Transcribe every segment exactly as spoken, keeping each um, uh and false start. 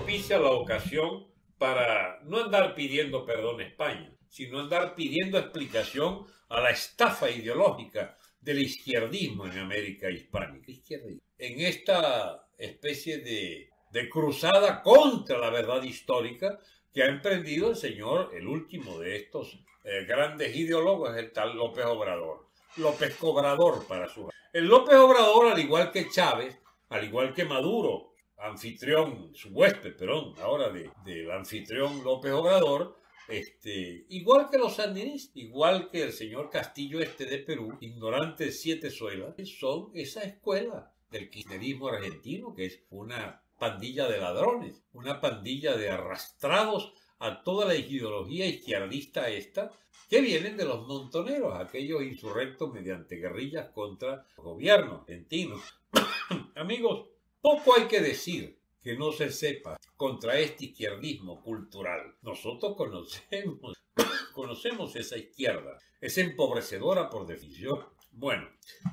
propicia la ocasión para no andar pidiendo perdón a España, sino andar pidiendo explicación a la estafa ideológica del izquierdismo en América hispánica. En esta especie de, de cruzada contra la verdad histórica que ha emprendido el señor, el último de estos eh, grandes ideólogos, el tal López Obrador. López Cobrador para su... El López Obrador, al igual que Chávez, al igual que Maduro, anfitrión, su huésped, perdón, ahora de, del anfitrión López Obrador, este, igual que los sandinistas, igual que el señor Castillo este de Perú, ignorante de siete suelas, son esa escuela del kirchnerismo argentino, que es una pandilla de ladrones, una pandilla de arrastrados a toda la ideología izquierdista esta, que vienen de los montoneros, aquellos insurrectos mediante guerrillas contra el gobierno argentino. Amigos, poco hay que decir que no se sepa contra este izquierdismo cultural. Nosotros conocemos, conocemos esa izquierda, es empobrecedora por definición. Bueno,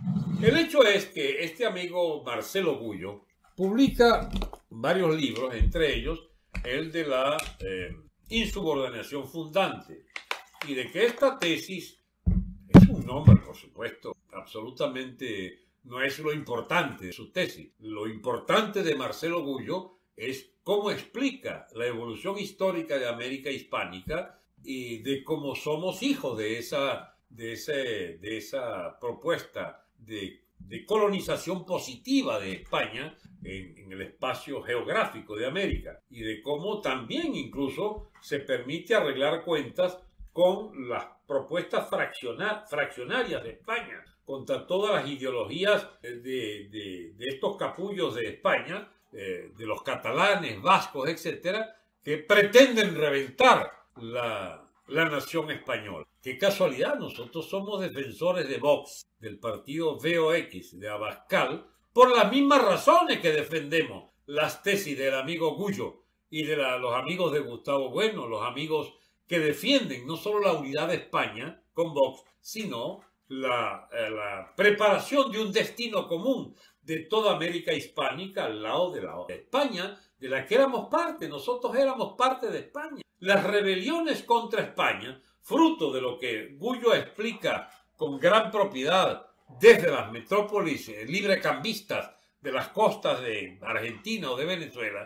el hecho es que este amigo Marcelo Gullo publica varios libros, entre ellos el de la eh, insubordinación fundante, y de que esta tesis es un nombre, por supuesto, absolutamente no es lo importante de su tesis. Lo importante de Marcelo Gullo es cómo explica la evolución histórica de América hispánica y de cómo somos hijos de esa, de ese, de esa propuesta de, de colonización positiva de España en, en el espacio geográfico de América, y de cómo también incluso se permite arreglar cuentas con las propuestas fracciona, fraccionarias de España, contra todas las ideologías de, de, de estos capullos de España, eh, de los catalanes, vascos, etcétera, que pretenden reventar la, la nación española. Qué casualidad, nosotros somos defensores de Vox, del partido V O X, de Abascal, por las mismas razones que defendemos las tesis del amigo Gullo y de la, los amigos de Gustavo Bueno, los amigos que defienden no solo la unidad de España con Vox, sino la, eh, la preparación de un destino común de toda América hispánica al lado de la de España, de la que éramos parte. Nosotros éramos parte de España. Las rebeliones contra España, fruto de lo que Gullo explica con gran propiedad desde las metrópolis eh, librecambistas de las costas de Argentina o de Venezuela,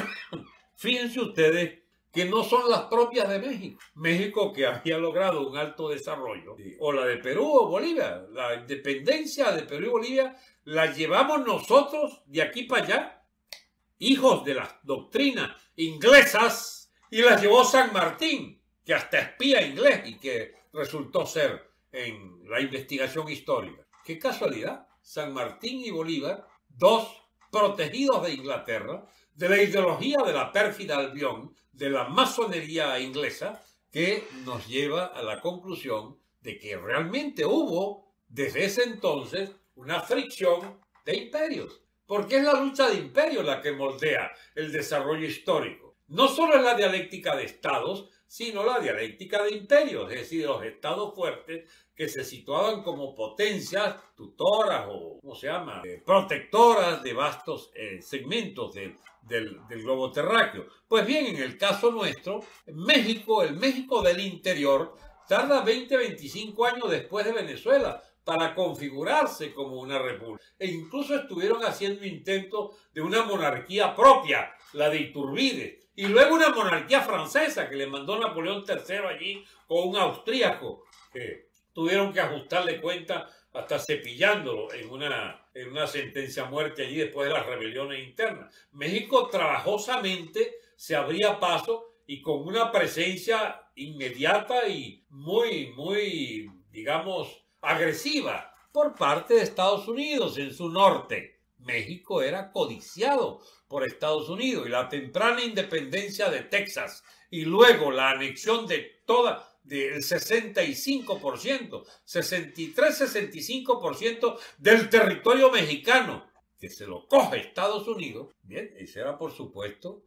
fíjense ustedes que no son las propias de México. México, que había logrado un alto desarrollo, o la de Perú o Bolivia. La independencia de Perú y Bolivia la llevamos nosotros de aquí para allá, hijos de las doctrinas inglesas, y la llevó San Martín, que hasta espía inglés y que resultó ser en la investigación histórica. Qué casualidad, San Martín y Bolívar, dos protegidos de Inglaterra, de la ideología de la pérfida Albión, de la masonería inglesa, que nos lleva a la conclusión de que realmente hubo desde ese entonces una fricción de imperios, porque es la lucha de imperios la que moldea el desarrollo histórico. No solo es la dialéctica de estados, sino la dialéctica de imperios, es decir, los estados fuertes que se situaban como potencias tutoras o, ¿cómo se llama?, eh, protectoras de vastos eh, segmentos de, del, del globo terráqueo. Pues bien, en el caso nuestro, México, el México del interior, tarda veinte, veinticinco años después de Venezuela para configurarse como una república. E incluso estuvieron haciendo intentos de una monarquía propia, la de Iturbide, y luego una monarquía francesa que le mandó Napoleón tercero allí con un austríaco que tuvieron que ajustarle cuenta hasta cepillándolo en una, en una sentencia a muerte allí después de las rebeliones internas. México trabajosamente se abría paso y con una presencia inmediata y muy, muy, digamos, agresiva por parte de Estados Unidos en su norte. México era codiciado por Estados Unidos, y la temprana independencia de Texas y luego la anexión de toda del sesenta y cinco por ciento, sesenta y tres a sesenta y cinco por ciento del territorio mexicano, que se lo coge Estados Unidos. Bien, esa era por supuesto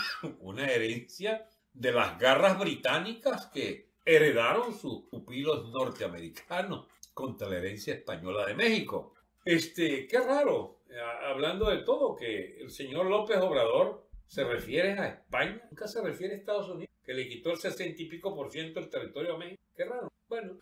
una herencia de las garras británicas que heredaron sus pupilos norteamericanos contra la herencia española de México. Este, qué raro, hablando de todo, que el señor López Obrador se refiere a España, nunca se refiere a Estados Unidos, que le quitó el sesenta y pico por ciento del territorio a México. Qué raro. Bueno,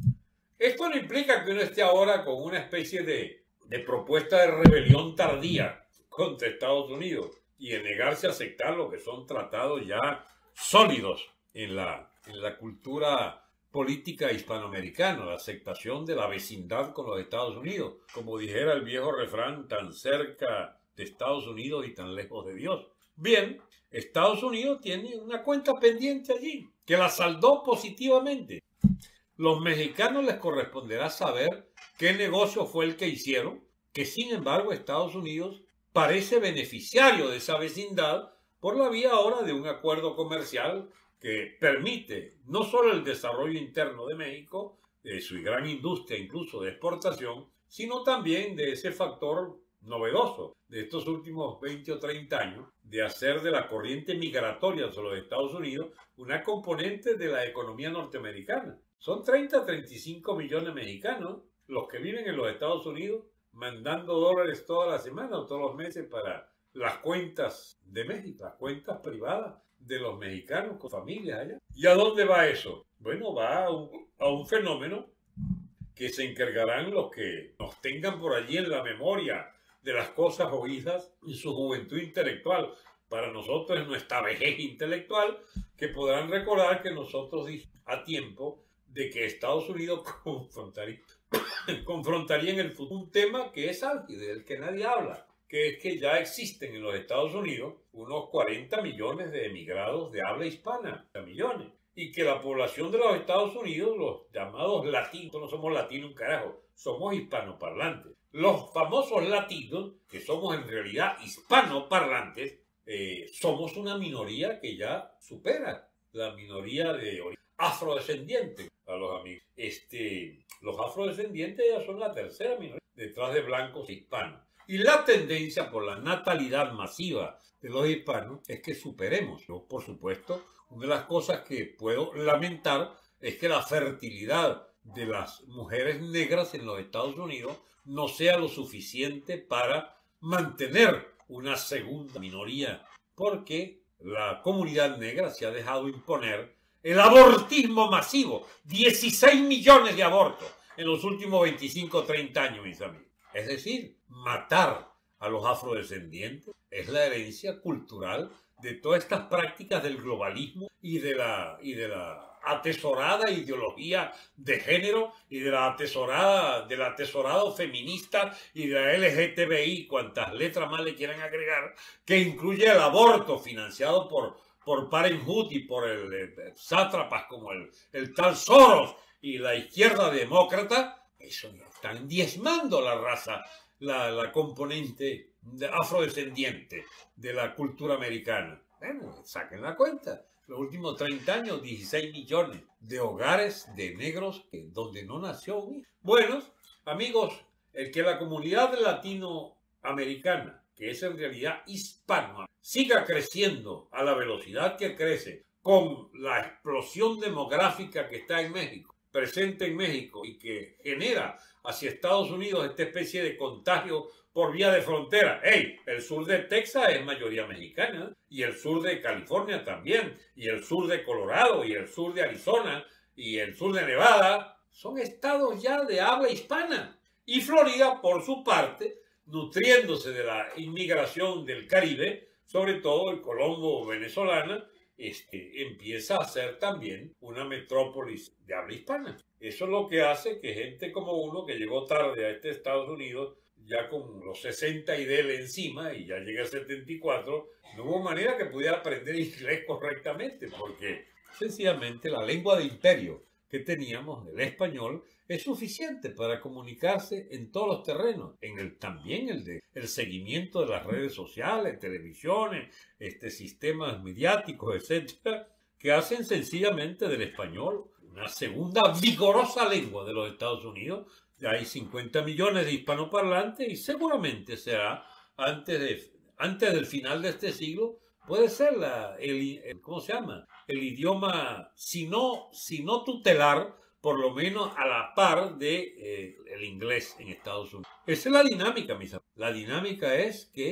esto no implica que uno esté ahora con una especie de, de propuesta de rebelión tardía contra Estados Unidos y de negarse a aceptar lo que son tratados ya sólidos en la, en la cultura política hispanoamericana, la aceptación de la vecindad con los Estados Unidos. Como dijera el viejo refrán, tan cerca de Estados Unidos y tan lejos de Dios. Bien, Estados Unidos tiene una cuenta pendiente allí, que la saldó positivamente. Los mexicanos les corresponderá saber qué negocio fue el que hicieron, que sin embargo Estados Unidos parece beneficiario de esa vecindad por la vía ahora de un acuerdo comercial que permite no solo el desarrollo interno de México, de su gran industria incluso de exportación, sino también de ese factor novedoso de estos últimos veinte o treinta años, de hacer de la corriente migratoria hacia los Estados Unidos una componente de la economía norteamericana. Son treinta a treinta y cinco millones de mexicanos los que viven en los Estados Unidos mandando dólares toda la semana o todos los meses para las cuentas de México, las cuentas privadas de los mexicanos con familias allá. ¿Y a dónde va eso? Bueno, va a un, a un fenómeno que se encargarán los que nos tengan por allí en la memoria de las cosas oídas en su juventud intelectual. Para nosotros es nuestra vejez intelectual, que podrán recordar que nosotros dijimos a tiempo de que Estados Unidos confrontaría, confrontaría en el futuro un tema que es álgido, del que nadie habla, que es que ya existen en los Estados Unidos unos cuarenta millones de emigrados de habla hispana, millones, y que la población de los Estados Unidos, los llamados latinos, no somos latinos un carajo, somos hispanoparlantes. Los famosos latinos, que somos en realidad hispanoparlantes, eh, somos una minoría que ya supera la minoría de afrodescendientes, a los amigos. Este, los afrodescendientes ya son la tercera minoría, detrás de blancos e hispanos. Y la tendencia por la natalidad masiva de los hispanos es que superemos. Yo, por supuesto, una de las cosas que puedo lamentar es que la fertilidad de las mujeres negras en los Estados Unidos no sea lo suficiente para mantener una segunda minoría, porque la comunidad negra se ha dejado imponer el abortismo masivo, dieciséis millones de abortos en los últimos veinticinco o treinta años, mis amigos. Es decir, matar a los afrodescendientes es la herencia cultural de todas estas prácticas del globalismo y de la, y de la atesorada ideología de género y de la atesorada, del atesorado feminista y de la L G T B I, cuantas letras más le quieran agregar, que incluye el aborto financiado por, por Parenthood y por el, el sátrapas como el, el tal Soros y la izquierda demócrata. Eso ya están diezmando la raza, la, la componente afrodescendiente de la cultura americana. Bueno, saquen la cuenta. Los últimos treinta años, dieciséis millones de hogares de negros que, donde no nació un hijo. Bueno, amigos, el que la comunidad latinoamericana, que es en realidad hispana, siga creciendo a la velocidad que crece, con la explosión demográfica que está en México, presente en México y que genera hacia Estados Unidos esta especie de contagio por vía de frontera. ¡Ey! El sur de Texas es mayoría mexicana, y el sur de California también, y el sur de Colorado, y el sur de Arizona, y el sur de Nevada, son estados ya de habla hispana. Y Florida, por su parte, nutriéndose de la inmigración del Caribe, sobre todo el Colombo venezolana, este, empieza a ser también una metrópolis de habla hispana. Eso es lo que hace que gente como uno, que llegó tarde a este Estados Unidos, ya con los sesenta y de él encima, y ya llega a setenta y cuatro, no hubo manera que pudiera aprender inglés correctamente, porque sencillamente la lengua de imperio que teníamos, el español, es suficiente para comunicarse en todos los terrenos, en el, también el de el seguimiento de las redes sociales, televisiones, este, sistemas mediáticos, etcétera, que hacen sencillamente del español una segunda vigorosa lengua de los Estados Unidos. Ya hay cincuenta millones de hispanoparlantes y seguramente será antes, de, antes del final de este siglo, puede ser la, el, el, ¿cómo se llama? El idioma, si no, si no tutelar, por lo menos a la par de eh, el inglés en Estados Unidos. Esa es la dinámica, mis amigos. La dinámica es que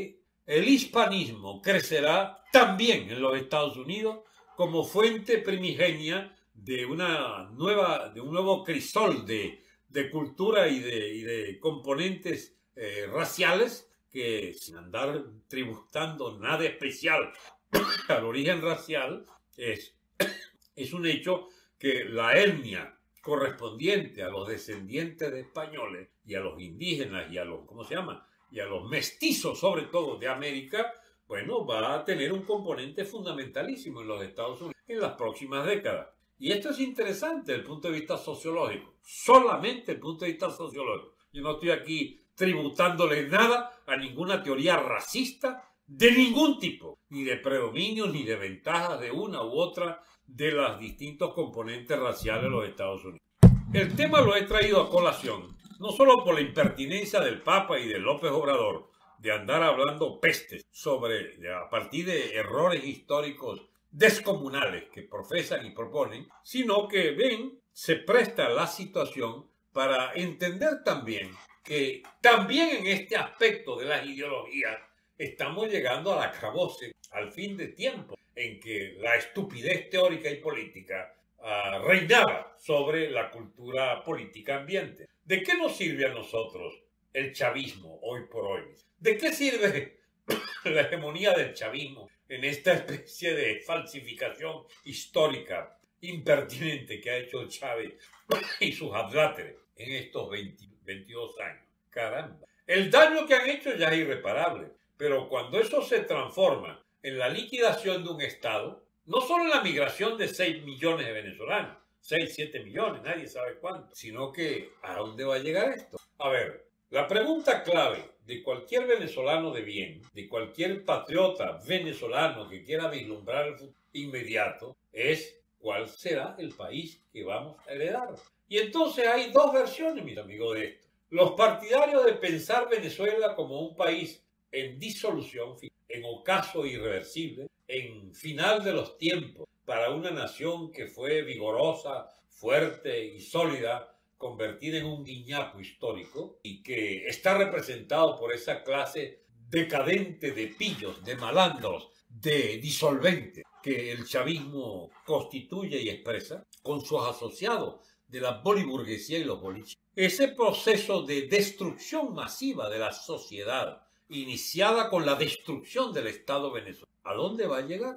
el hispanismo crecerá también en los Estados Unidos como fuente primigenia de, una nueva, de un nuevo crisol de, de cultura y de, y de componentes eh, raciales que, sin andar tributando nada especial al origen racial, es, es un hecho que la etnia correspondiente a los descendientes de españoles y a los indígenas y a los, ¿cómo se llama? Y a los mestizos, sobre todo de América, bueno, va a tener un componente fundamentalísimo en los Estados Unidos en las próximas décadas. Y esto es interesante desde el punto de vista sociológico, solamente desde el punto de vista sociológico. Yo no estoy aquí tributándole nada a ninguna teoría racista de ningún tipo, ni de predominio, ni de ventajas de una u otra de los distintos componentes raciales de los Estados Unidos. El tema lo he traído a colación, no solo por la impertinencia del Papa y de López Obrador, de andar hablando pestes sobre, a partir de errores históricos descomunales que profesan y proponen, sino que ven, se presta la situación para entender también que también en este aspecto de las ideologías estamos llegando al acabose, al fin de tiempo, en que la estupidez teórica y política uh, reinaba sobre la cultura política ambiente. ¿De qué nos sirve a nosotros el chavismo hoy por hoy? ¿De qué sirve la hegemonía del chavismo en esta especie de falsificación histórica impertinente que ha hecho Chávez y sus adláteres en estos veinte, veintidós años? Caramba. El daño que han hecho ya es irreparable, pero cuando eso se transforma en la liquidación de un Estado, no solo en la migración de seis millones de venezolanos, seis, siete millones, nadie sabe cuánto, sino que ¿a dónde va a llegar esto? A ver, la pregunta clave de cualquier venezolano de bien, de cualquier patriota venezolano que quiera vislumbrar el futuro inmediato, es ¿cuál será el país que vamos a heredar? Y entonces hay dos versiones, mis amigos, de esto. Los partidarios de pensar Venezuela como un país en disolución, en ocaso irreversible, en final de los tiempos, para una nación que fue vigorosa, fuerte y sólida, convertida en un guiñapo histórico y que está representado por esa clase decadente de pillos, de malandros, de disolventes que el chavismo constituye y expresa con sus asociados de la boliburguesía y los boliches. Ese proceso de destrucción masiva de la sociedad iniciada con la destrucción del Estado venezolano, ¿a dónde va a llegar?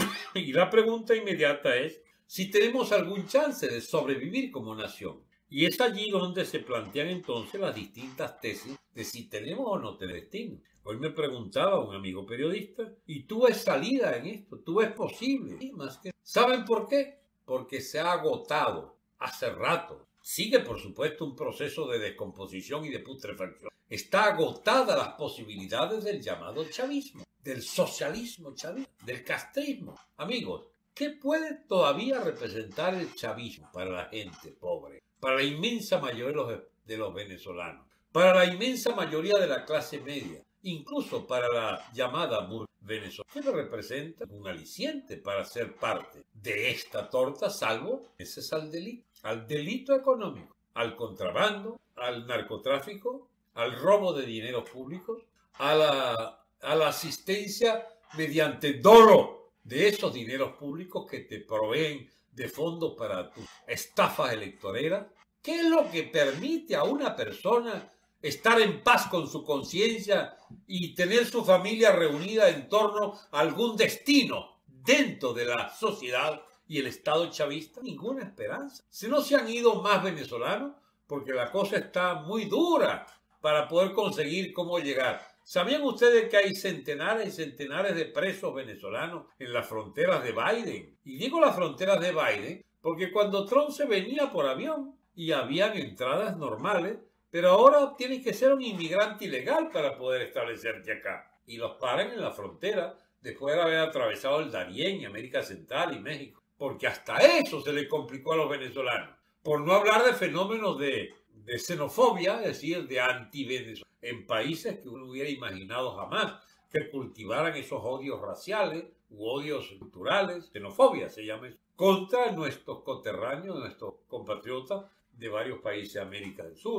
Y la pregunta inmediata es si tenemos algún chance de sobrevivir como nación. Y es allí donde se plantean entonces las distintas tesis de si tenemos o no tenemos destino. Hoy me preguntaba un amigo periodista, ¿y tú ves salida en esto? ¿Tú ves posible? Sí, más que... ¿Saben por qué? Porque se ha agotado hace rato. Sigue, por supuesto, un proceso de descomposición y de putrefacción. Está agotada las posibilidades del llamado chavismo, del socialismo chavista, del castrismo. Amigos, ¿qué puede todavía representar el chavismo para la gente pobre? Para la inmensa mayoría de los, de los venezolanos, para la inmensa mayoría de la clase media, incluso para la llamada burguesía venezolana. ¿Qué representa? Un aliciente para ser parte de esta torta, salvo ese es al delito, al delito económico, al contrabando, al narcotráfico, al robo de dineros públicos, a la, a la asistencia mediante dolo de esos dineros públicos que te proveen de fondos para tus estafas electoreras. ¿Qué es lo que permite a una persona estar en paz con su conciencia y tener su familia reunida en torno a algún destino dentro de la sociedad y el Estado chavista? Ninguna esperanza. Si no se han ido más venezolanos, porque la cosa está muy dura para poder conseguir cómo llegar. ¿Sabían ustedes que hay centenares y centenares de presos venezolanos en las fronteras de Biden? Y digo las fronteras de Biden porque cuando Trump se venía por avión y habían entradas normales, pero ahora tienes que ser un inmigrante ilegal para poder establecerte acá. Y los paran en la frontera después de haber atravesado el Darién y América Central y México. Porque hasta eso se le complicó a los venezolanos. Por no hablar de fenómenos de, de xenofobia, es decir, de anti-Venezuela, en países que uno hubiera imaginado jamás que cultivaran esos odios raciales u odios culturales, xenofobia se llama eso, contra nuestros coterráneos, nuestros compatriotas de varios países de América del Sur.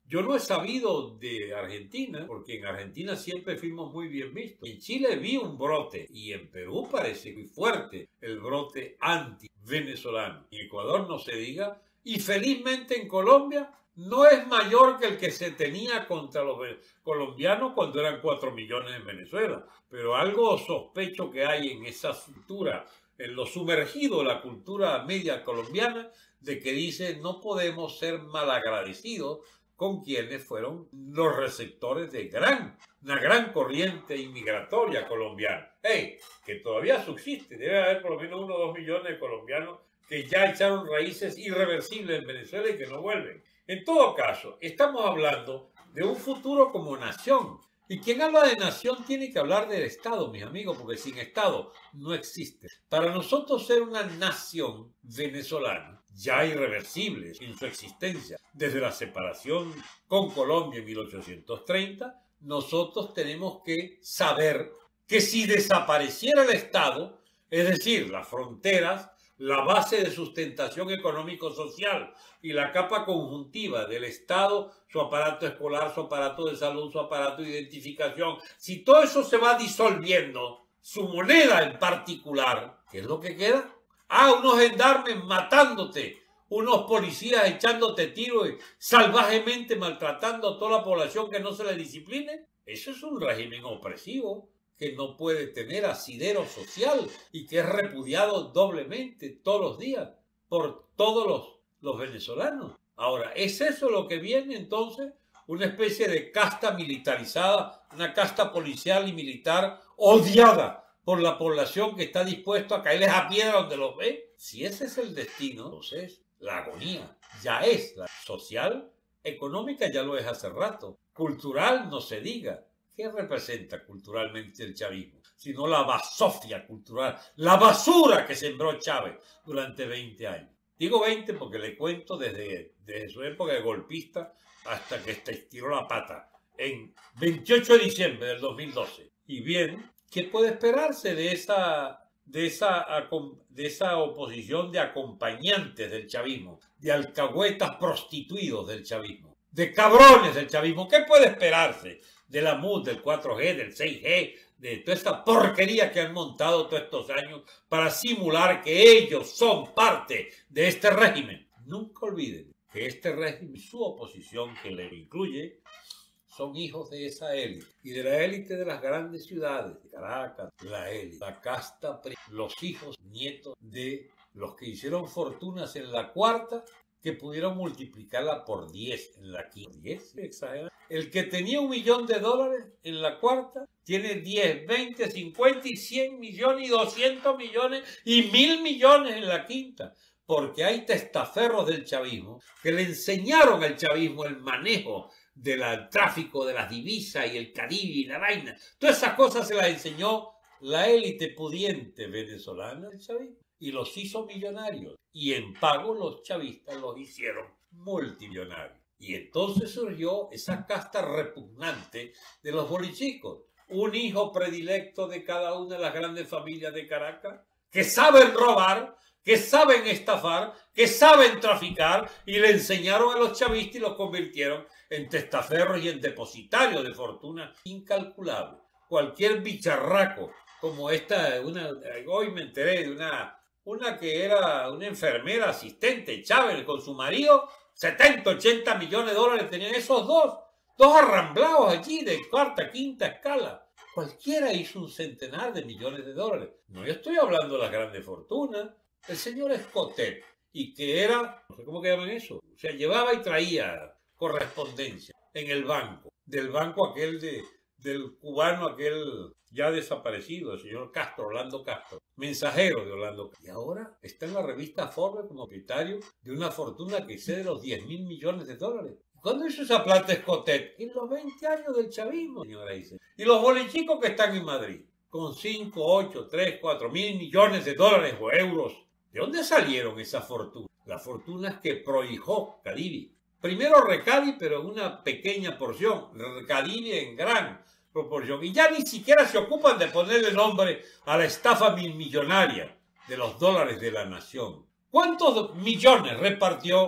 Yo no he sabido de Argentina, porque en Argentina siempre fuimos muy bien vistos. En Chile vi un brote y en Perú parece muy fuerte el brote anti-venezolano. En Ecuador no se diga. Y felizmente en Colombia no es mayor que el que se tenía contra los colombianos cuando eran cuatro millones en Venezuela. Pero algo sospecho que hay en esa cultura, en lo sumergido de la cultura media colombiana, de que dice no podemos ser malagradecidos con quienes fueron los receptores de gran, una gran corriente inmigratoria colombiana. ¡Hey! Que todavía subsiste, debe haber por lo menos uno o dos millones de colombianos que ya echaron raíces irreversibles en Venezuela y que no vuelven. En todo caso, estamos hablando de un futuro como nación. Y quien habla de nación tiene que hablar del Estado, mis amigos, porque sin Estado no existe. Para nosotros ser una nación venezolana, ya irreversible en su existencia, desde la separación con Colombia en mil ochocientos treinta, nosotros tenemos que saber que si desapareciera el Estado, es decir, las fronteras, la base de sustentación económico-social y la capa conjuntiva del Estado, su aparato escolar, su aparato de salud, su aparato de identificación, si todo eso se va disolviendo, su moneda en particular, ¿qué es lo que queda? Ah, unos gendarmes matándote, unos policías echándote tiros y salvajemente maltratando a toda la población que no se le discipline. Eso es un régimen opresivo que no puede tener asidero social y que es repudiado doblemente todos los días por todos los, los venezolanos. Ahora, ¿es eso lo que viene entonces? Una especie de casta militarizada, una casta policial y militar odiada por la población que está dispuesto a caerles a piedra donde los ve. Si ese es el destino, entonces la agonía ya es la social, económica ya lo es hace rato, cultural no se diga. ¿Qué representa culturalmente el chavismo? Sino la basofia cultural, la basura que sembró Chávez durante veinte años. Digo veinte porque le cuento desde, desde su época de golpista hasta que estiró la pata en veintiocho de diciembre del dos mil doce. Y bien, ¿qué puede esperarse de esa, de esa, de esa oposición de acompañantes del chavismo, de alcahuetas prostituidos del chavismo, de cabrones del chavismo? ¿Qué puede esperarse de la M U D, del cuatro G, del seis G, de toda esta porquería que han montado todos estos años para simular que ellos son parte de este régimen? Nunca olviden que este régimen, su oposición que le incluye, son hijos de esa élite y de la élite de las grandes ciudades, de Caracas, la élite, la casta, los hijos, nietos de los que hicieron fortunas en la cuarta, que pudieron multiplicarla por diez en la quinta. diez, exagerado. El que tenía un millón de dólares en la cuarta tiene diez, veinte, cincuenta y cien millones y doscientos millones y mil millones en la quinta. Porque hay testaferros del chavismo que le enseñaron al chavismo el manejo del tráfico de las divisas y el Caribe y la vaina. Todas esas cosas se las enseñó la élite pudiente venezolana del chavismo y los hizo millonarios. Y en pago los chavistas los hicieron multimillonarios. Y entonces surgió esa casta repugnante de los bolichicos. Un hijo predilecto de cada una de las grandes familias de Caracas, que saben robar, que saben estafar, que saben traficar, y le enseñaron a los chavistas y los convirtieron en testaferros y en depositarios de fortuna incalculable. Cualquier bicharraco como esta, una, hoy me enteré de una, una que era una enfermera asistente, Chávez, con su marido, setenta, ochenta millones de dólares tenían esos dos, dos arramblados allí de cuarta, quinta escala. Cualquiera hizo un centenar de millones de dólares. No, yo estoy hablando de las grandes fortunas. El señor Escotet, y que era, no sé cómo que llaman eso, o sea, llevaba y traía correspondencia en el banco, del banco aquel de, del cubano aquel ya desaparecido, el señor Castro, Orlando Castro, mensajero de Orlando Castro. Y ahora está en la revista Forbes como propietario de una fortuna que excede los diez mil millones de dólares. ¿Cuándo hizo esa plata Escotet? En los veinte años del chavismo, señora dice. Y los bolichicos que están en Madrid, con cinco, ocho, tres, cuatro mil millones de dólares o euros. ¿De dónde salieron esas fortunas? Las fortunas que prohijó Cadivi. Primero Recadi, pero en una pequeña porción. Cadivi en gran proporción. Y ya ni siquiera se ocupan de ponerle nombre a la estafa millonaria de los dólares de la nación. ¿Cuántos millones repartió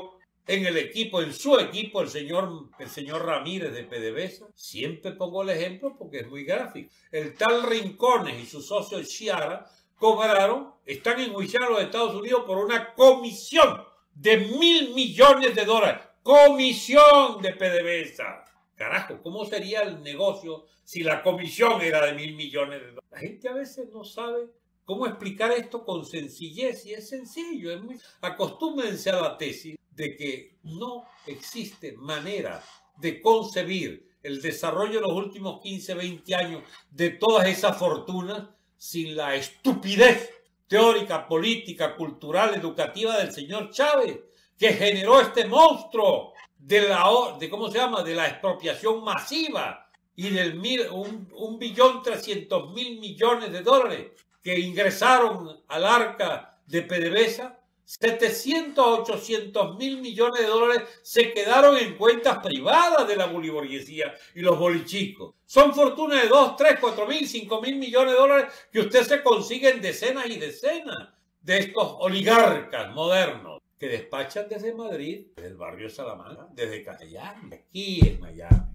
en el equipo, en su equipo, el señor, el señor Ramírez de PDVSA. Siempre pongo el ejemplo porque es muy gráfico. El tal Rincones y su socio Chiara cobraron, están enjuiciados en los Estados Unidos por una comisión de mil millones de dólares. Comisión de PDVSA. Carajo, ¿cómo sería el negocio si la comisión era de mil millones de dólares? La gente a veces no sabe cómo explicar esto con sencillez y es sencillo. Es muy... Acostúmbrense a la tesis de que no existe manera de concebir el desarrollo de los últimos quince, veinte años de todas esas fortunas sin la estupidez teórica, política, cultural, educativa del señor Chávez, que generó este monstruo de la, de, ¿cómo se llama?, de la expropiación masiva y del mil, un, un billón trescientos mil millones de dólares que ingresaron al arca de PDVSA. setecientos, ochocientos mil millones de dólares se quedaron en cuentas privadas de la boliburguesía y los bolichicos. Son fortunas de dos, tres, cuatro mil, cinco mil millones de dólares que usted se consigue en decenas y decenas de estos oligarcas modernos que despachan desde Madrid, desde el barrio de Salamanca, desde Castellán, aquí en Miami.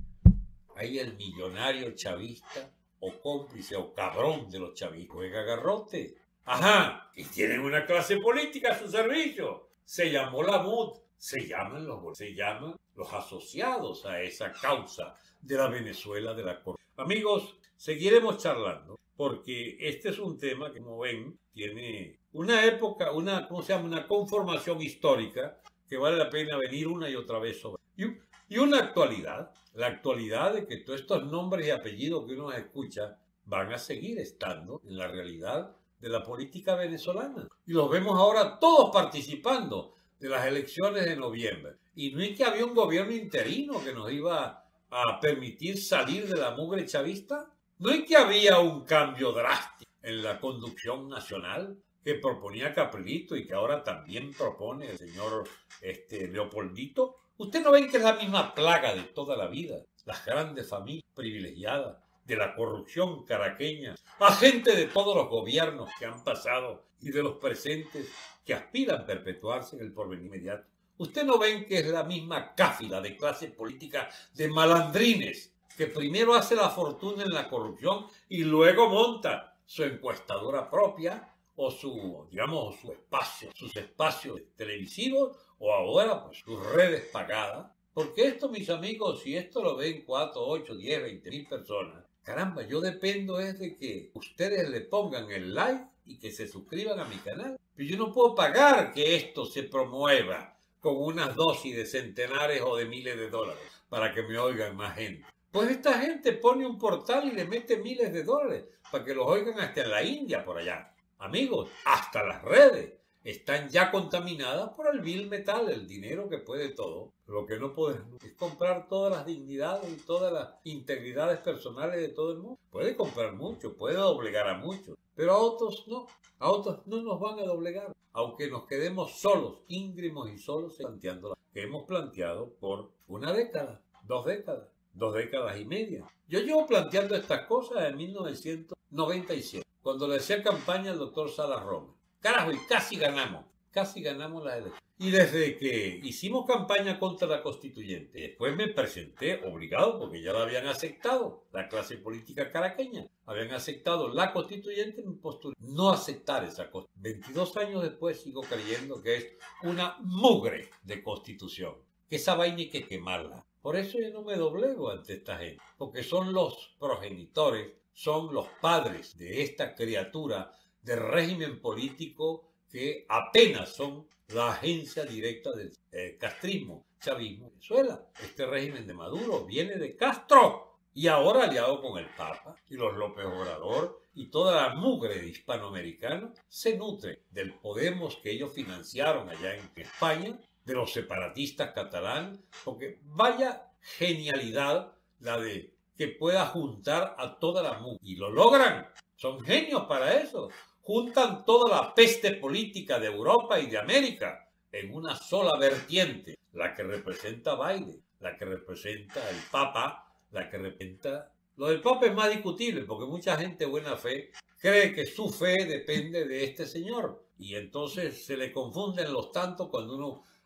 Hay el millonario chavista o cómplice o cabrón de los chavistas. Juega garrote. Ajá, y tienen una clase política a su servicio. Se llamó la M U D, se llaman los, se llaman los asociados a esa causa de la Venezuela de la corrupción. Amigos, seguiremos charlando porque este es un tema que, como ven, tiene una época, una, ¿cómo se llama?, una conformación histórica que vale la pena venir una y otra vez sobre. Y, y una actualidad, la actualidad de que todos estos nombres y apellidos que uno escucha van a seguir estando en la realidad de la política venezolana. Y los vemos ahora todos participando de las elecciones de noviembre. Y no es que había un gobierno interino que nos iba a permitir salir de la mugre chavista. No es que había un cambio drástico en la conducción nacional que proponía Caprilito y que ahora también propone el señor este, Leopoldito. Usted no ven que es la misma plaga de toda la vida. Las grandes familias privilegiadas de la corrupción caraqueña, a gente de todos los gobiernos que han pasado y de los presentes que aspiran a perpetuarse en el porvenir inmediato. ¿Usted no ven que es la misma cáfila de clase política de malandrines que primero hace la fortuna en la corrupción y luego monta su encuestadora propia o su, digamos, su espacio, sus espacios televisivos o ahora pues sus redes pagadas? Porque esto, mis amigos, si esto lo ven cuatro, ocho, diez, veinte mil personas, caramba, yo dependo es de que ustedes le pongan el like y que se suscriban a mi canal. Pero yo no puedo pagar que esto se promueva con unas dosis de centenares o de miles de dólares para que me oigan más gente. Pues esta gente pone un portal y le mete miles de dólares para que los oigan hasta en la India, por allá. Amigos, hasta las redes están ya contaminadas por el vil metal, el dinero que puede todo. Lo que no puede es comprar todas las dignidades y todas las integridades personales de todo el mundo. Puede comprar mucho, puede doblegar a muchos, pero a otros no. A otros no nos van a doblegar, aunque nos quedemos solos, íngrimos y solos, planteando lo que hemos planteado por una década, dos décadas, dos décadas y media. Yo llevo planteando estas cosas en mil novecientos noventa y siete, cuando le hacía campaña al doctor Salas Roma. Carajo, y casi ganamos, casi ganamos la elección. Y desde que hicimos campaña contra la constituyente, después me presenté obligado, porque ya la habían aceptado, la clase política caraqueña, habían aceptado la constituyente, me postulé no aceptar esa constitución. veintidós años después sigo creyendo que es una mugre de constitución, que esa vaina hay que quemarla. Por eso yo no me doblego ante esta gente, porque son los progenitores, son los padres de esta criatura de régimen político que apenas son la agencia directa del eh, castrismo, chavismo, Venezuela. Este régimen de Maduro viene de Castro y ahora aliado con el Papa y los López Obrador y toda la mugre de hispanoamericanos se nutre del Podemos que ellos financiaron allá en España, de los separatistas catalanes, porque vaya genialidad la de que pueda juntar a toda la mugre. Y lo logran, son genios para eso. Juntan toda la peste política de Europa y de América en una sola vertiente, la que representa Biden, la que representa el Papa, la que representa... Lo del Papa es más discutible porque mucha gente de buena fe cree que su fe depende de este señor y entonces se le confunden los tantos cuando uno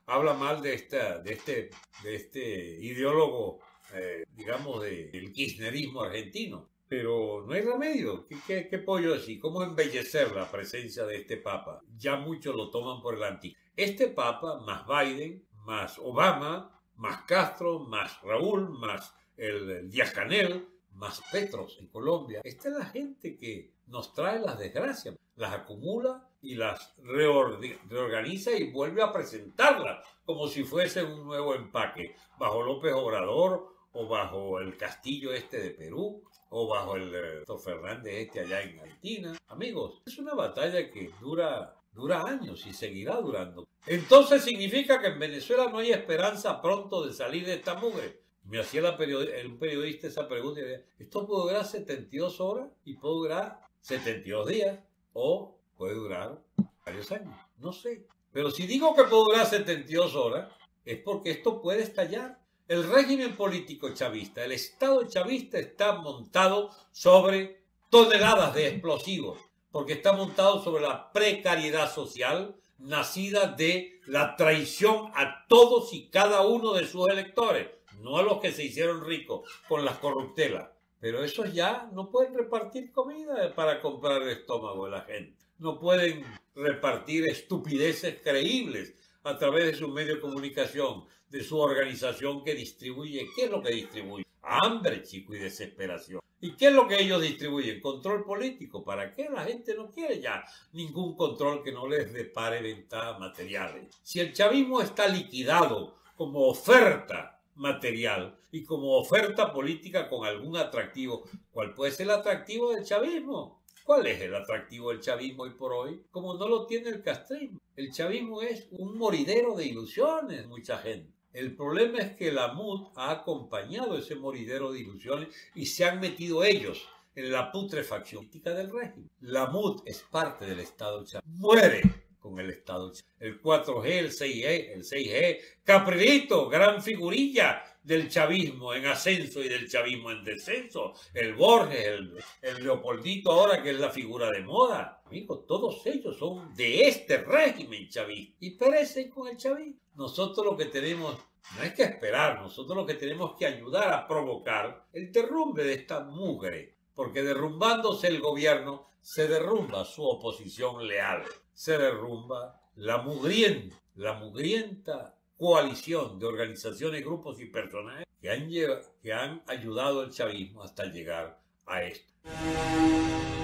habla mal de, esta, de, este, de este ideólogo, eh, digamos, de, del kirchnerismo argentino. Pero no hay remedio. ¿Qué, qué, qué puedo yo decir? ¿Cómo embellecer la presencia de este Papa? Ya muchos lo toman por el antiguo. Este Papa, más Biden, más Obama, más Castro, más Raúl, más el, el Díaz-Canel, más Petros en Colombia. Esta es la gente que nos trae las desgracias, las acumula y las reorganiza y vuelve a presentarlas como si fuese un nuevo empaque, bajo López Obrador o bajo el Castillo este de Perú, o bajo el Doctor Fernández este allá en Argentina. Amigos, es una batalla que dura, dura años y seguirá durando. Entonces significa que en Venezuela no hay esperanza pronto de salir de esta mugre. Me hacía la period un periodista esa pregunta y decía, esto puede durar setenta y dos horas y puede durar setenta y dos días o puede durar varios años. No sé. Pero si digo que puede durar setenta y dos horas es porque esto puede estallar. El régimen político chavista, el Estado chavista está montado sobre toneladas de explosivos, porque está montado sobre la precariedad social nacida de la traición a todos y cada uno de sus electores, no a los que se hicieron ricos con las corruptelas. Pero esos ya no pueden repartir comida para comprar el estómago de la gente. No pueden repartir estupideces creíbles a través de sus medios de comunicación, de su organización que distribuye. ¿Qué es lo que distribuye? Hambre, chico, y desesperación. ¿Y qué es lo que ellos distribuyen? Control político. ¿Para qué? La gente no quiere ya ningún control que no les depare ventajas materiales. Si el chavismo está liquidado como oferta material y como oferta política con algún atractivo, ¿cuál puede ser el atractivo del chavismo? ¿Cuál es el atractivo del chavismo hoy por hoy? Como no lo tiene el castrismo. El chavismo es un moridero de ilusiones, mucha gente. El problema es que la M U D ha acompañado ese moridero de ilusiones y se han metido ellos en la putrefacción política del régimen. La M U D es parte del Estado chavista. Muere con el Estado chavista. El cuatro G, el seis G, el seis G, Caprilito, gran figurilla del chavismo en ascenso y del chavismo en descenso, el Borges, el, el Leopoldito ahora que es la figura de moda. Amigos, todos ellos son de este régimen chavista y perecen con el chavismo. Nosotros lo que tenemos no es que esperar, nosotros lo que tenemos que ayudar a provocar el derrumbe de esta mugre, porque derrumbándose el gobierno se derrumba su oposición leal, se derrumba la mugrienta, la mugrienta coalición de organizaciones, grupos y personajes que han, que han ayudado al chavismo hasta llegar a esto.